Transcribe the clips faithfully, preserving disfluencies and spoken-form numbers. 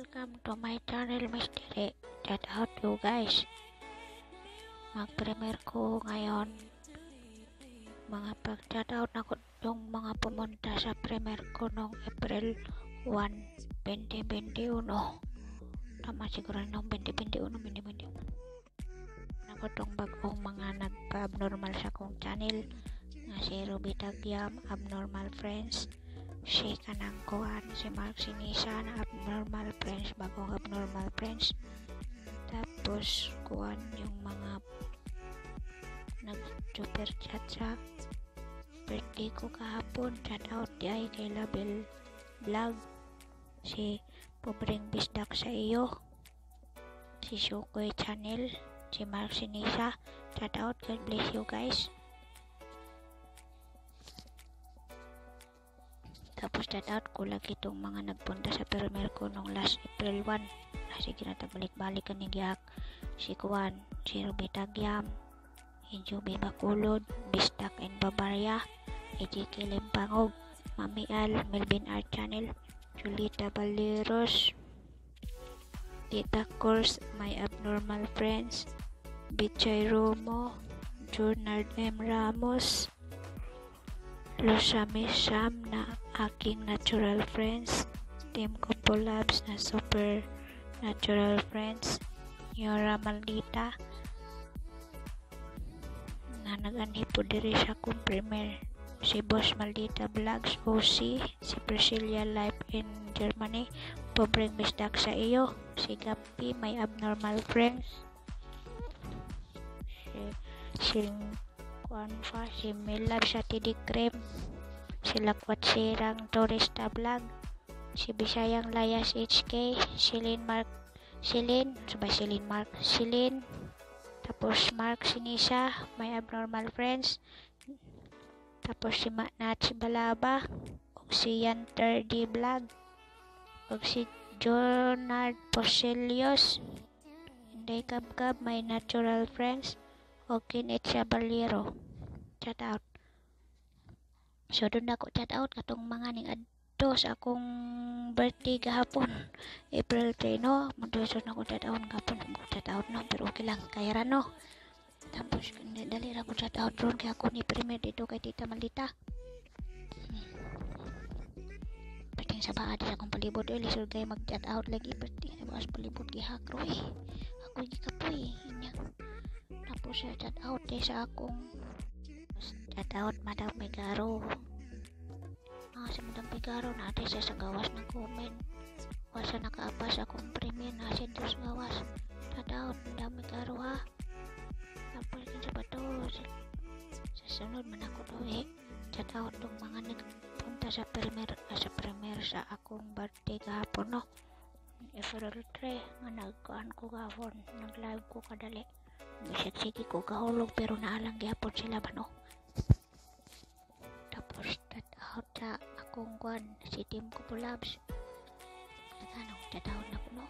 Welcome to my channel, Mystery. Shout out you guys. Mag-premiere ko ngayon. Mga pag-shout out na ko yung mga pumunta sa premiere ko noong April first, twenty twenty-one. Tama siguro noong twenty twenty-one, twenty twenty-one. Ako tong bagong mga nagpa-abnormal sa kong channel. Nga si Ruby Tagyam, Abnormal Friends. Si kanang kuhan, si Mark Sinisa na Abnormal Friends, bagong Abnormal Friends. Tapos kuhan yung mga nag-super chat sa birthday ko kahapon. Shout out di ay kay Label Vlog, si Pobreng Bisdak sa iyo, si Sukoy Channel, si Mark Sinisa. Shout out, God bless you guys. Tapos shout out ko lagi itong mga nagpunta sa premiere ko nung last April first. Sige na balik-balik ka ni Giyak. Si Kuan, si Ruby Tagyam, si Juby Bakulod, Bistak and Babarya, E J K Limpangog, Mami Al, Melvin Art Channel, Julita Baleros, Tita Course, My Abnormal Friends, Bichay Romo, Junard M. Ramos, Losami Sam na aking natural friends, Team Compo Labs na super natural friends, Yora Maldita na nag-anhi po diri sa akong premiere, si Boss Maldita Vlogs O C, si Priscilla Life in Germany, Pobreng Bisdak sa iyo, si Gapi, My Abnormal Friends, si si Kuanfa, si Milab sa Tidik Cream, si Lakwat Sirang Turista Vlog, si Bisayang Layas H K, si Lynn Mark, si Lynn, sabay si Lynn Mark, si Lynn, tapos Mark Sinisa, My Abnormal Friends, tapos si Nats Balaba, o si Yanter D Vlog, o si Jonard Poselios, Inday Kabkab, My Natural Friends, o Kinit Sabalero. Shout out. So doon ako shout out katong mga ning adto sa akong birthday gahapon April third, no? Magduso na ko shout out gahapon, shout out no, pero okay lang kaya ra no. Tapos dali ra ko shout out ron kay ako ni premier dito kay Tita Maldita. Hmm. Perting sa baad sa akong palibot eh, lisod kay mag shout out lagi perting sa baas palibot gihakro eh. Ako gikapoy inya. Tapos sa shout out eh sa akong shout out Madam Pigaro. Ah, si Madam Pigaro na ate siya sa gawas ng comment. Wasa nakaapas akong premiere na siya sa gawas. Shout out Madam Pigaro ha. Tapos yun sa bato. Sa sunod man ako daw eh. Shout out tong mga nagpunta sa premiere, ah, sa premiere sa akong birthday kahapon no. April third nga nagkuhan ko kahapon. Nag-live ko kadali. Sige ko kahulog pero naalang gyapon sila ba no. Tapos shout out sa akong kwan si Team Compo Labs. Nagano shout out na ko no.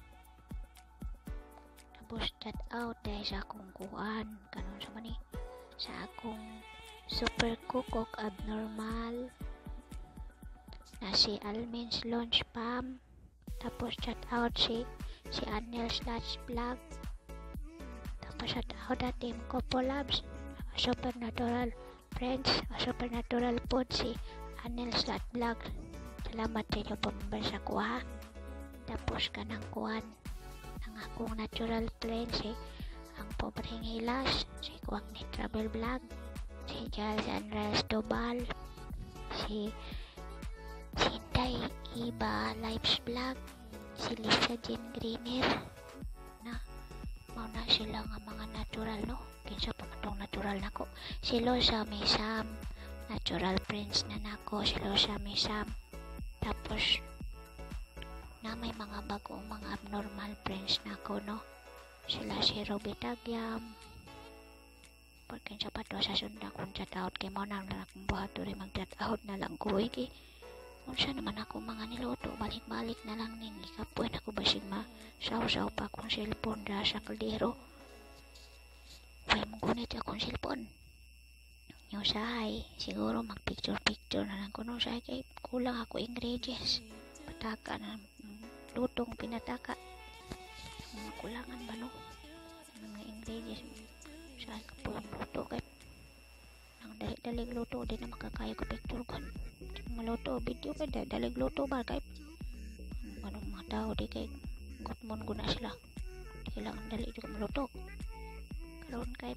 Tapos shout out dahil sa akong kuan kanon sa mani sa akong super kukok abnormal na si Almin's Launch Pam. Tapos shout out si si Anel Slash Vlog. Shout out na Team Compo Labs, Supernatural Friends, Supernatural Food, si Anel Slat Vlog. Salamat sa inyo pamambar sa kuha. Tapos ka ng kuhan ng akong natural friends, si ang Pobreng Hilas, si Kuwang ni Travel Vlog, si Giles Andres Dobal, si Sinday Iba Lives Vlog, si Lisa Jean Greener na na sila nga mga natural no. Kinsa pa matong natural nako, si Losa Misam, natural friends na nako, si Losa Misam. Tapos na may mga bagong mga abnormal friends nako no, sila si Ruby Tagyam. Pag kinsa pa to sa sunda kung chat out kay mo nang lang akong buhat rin mag chat out na lang ko iki. Kung siya naman ako mga niluto, balik-balik na lang ning ikapoy na ko basig ma saw-saw pa akong cellphone ra sa kaldero. Huwag mong kunit akong cellphone. Yung sahay, siguro mag-picture-picture na lang ko nung sahay kay kulang ako ingredients. Pataka na lutong pinataka. Mga kulangan ba no? Mga ingredients sa kapulong luto kay ang dali-dalig luto di na makakayo ko picture ko. Mga luto video kay dalig luto ba kay anong mga tao di kay gutmon guna sila. Di kailangan dali di ko maluto. Karon kay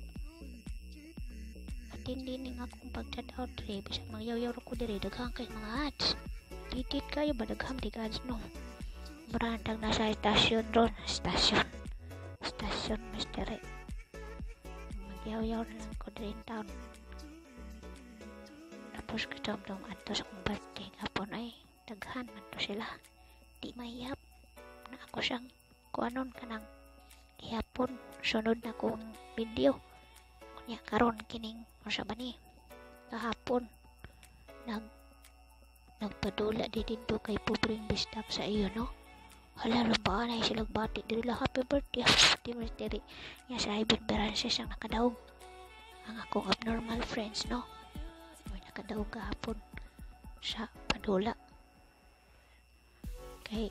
atindi ning akong pag-chat out diri bisag magyaw-yaw ko diri daghang kay mga ads. Titit kayo ba daghang di ads no. Berantag nasa stasyon ron, stasyon. Stasyon misteri. Magyaw-yaw na lang ko diri in town. Tapos katamdom ato sa kong birthday kapon ay daghan man to sila. Di mahiyap na ako siyang kuanon kanang ihapon sunod na kong video. Kunya karon kining unsa ba ni kahapon nag nagpadula di dito kay pobreng bisdak sa iyo no. Hala lang ba na sila bati diri la happy birthday happy birthday nya sa Iben Berances ang nakadaog ang akong abnormal friends no. May nakadaog kahapon sa padula kay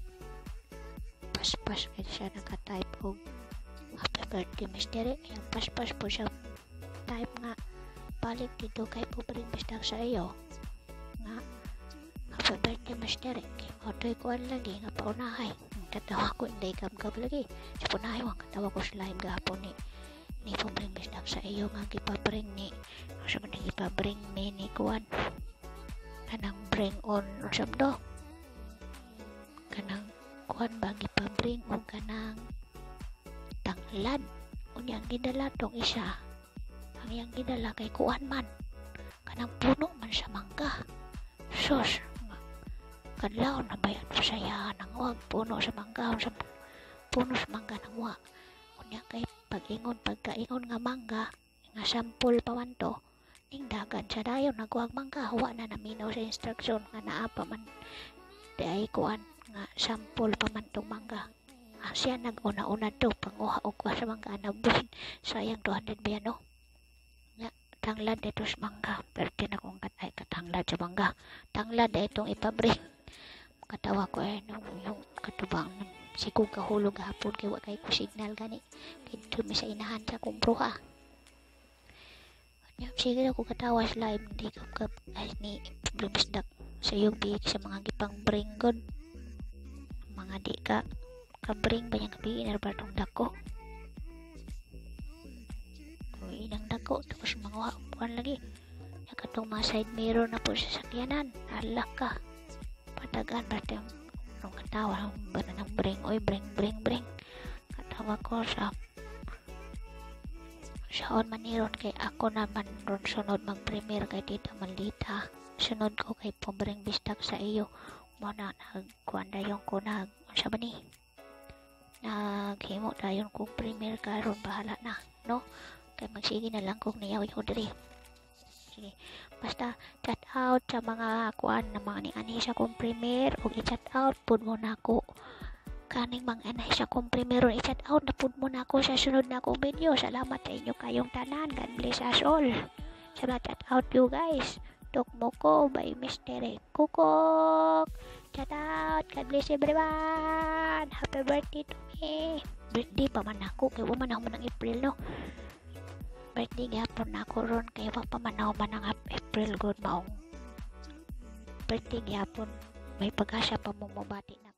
paspas kay siya naka-type og happy birthday mystery yung paspas po siya type nga balik dito kay pobreng bisdak sa iyo nga happy birthday mystery kay otoy ko lagi nga paunahay katawa ko hindi gab-gab lagi sa punahay wang katawa ko sa live gahapon ni ni pobreng bisdak sa iyo nga gipabring ni sa man gipabring ni ni kuan kanang bring on usab do kanang kuan ba gipabring og kanang tanglad unya ang gidala tong isa ang iyang gidala kay kuan man kanang puno man sa mangga sus kadlaw na bayan pa saya nang wag puno sa mangga sa puno sa mangga nang wa unya kay pag-ingon pagkaingon nga mangga nga sample pa man to ning dagan sa dayon nagwag mangga wa na naminaw sa instruction nga naa pa man di ay kuan nga sample pa man tong mangga. Ah, siya nag-una-una to panguha og kwa sa mangga na buhin sayang two hundred ba yan no nga tanglad dito sa mangga pero tinakong katay katanglad sa mangga tanglad itong ipabring katawa ko eh no, yung katubang si kong kahulog hapon kay wa kay ko signal gani kay dumi sa inahan sa kong bruha sige ako katawa sa live hindi kap ay ni problembisdak sa yung bihik sa mga gipang bring god mga di ka kabring ba niyang kabihin na ba itong dako uy inang dako tapos mga wapuan lagi nakatong mga side mirror na po sa sakyanan alak ka patagan ba ito yung katawa ba na ng bring uy bring bring bring katawa ko sa saon maniron kay ako naman ron sunod mag premier kay Tita Malita sunod ko kay pobreng bisdak sa iyo mo na nagkuhan dayon ko nag unsa ba ni naghimo dayon kong premier karon bahala na no kay magsige na lang kong niyaw ko diri sige basta chat out sa mga kuan na mga ni ani sa kong premier o i-chat out pud mo na ako kaning mga anay sa kong premier o i-chat out na pud mo na ako sa sunod na akong video salamat sa inyo kayong tanan God bless us all sa mga chat out you guys Tukmo ko by Mystery Kukok. Shout out. God bless everyone. Happy birthday to me. Birthday pa man ako. Kaya waman ako man ng April, no? Birthday gapon na ako ron. Kaya wa pa man ako man ng April. Good maong. Birthday gapon. May pag-asa pa mo mabati na.